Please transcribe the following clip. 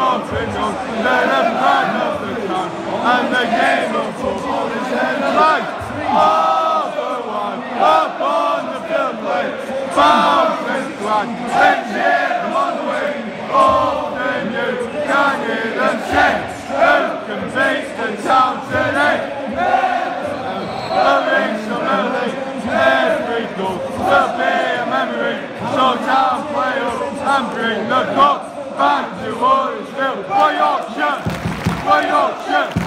signals, they're the pride of the town, and the game of football is in the light. All for one, up on the field play, bounce and squad, let's hear them on the wing. Old and new, can hear them sing, who can beat the town today? The rings of early, every goal will be a memory, so town play up and bring the cup back to Huddersfield. For Yorkshire, for Yorkshire.